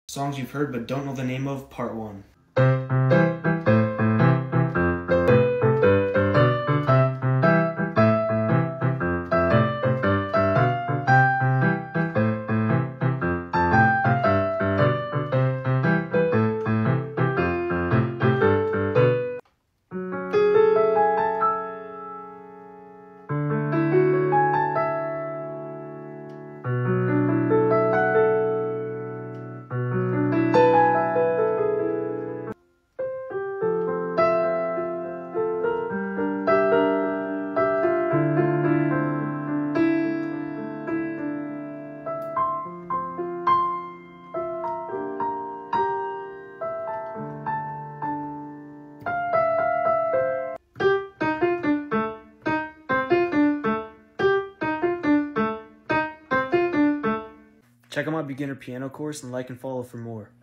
Songs you've heard but don't know the name of, Part 1. Check out my beginner piano course and like and follow for more.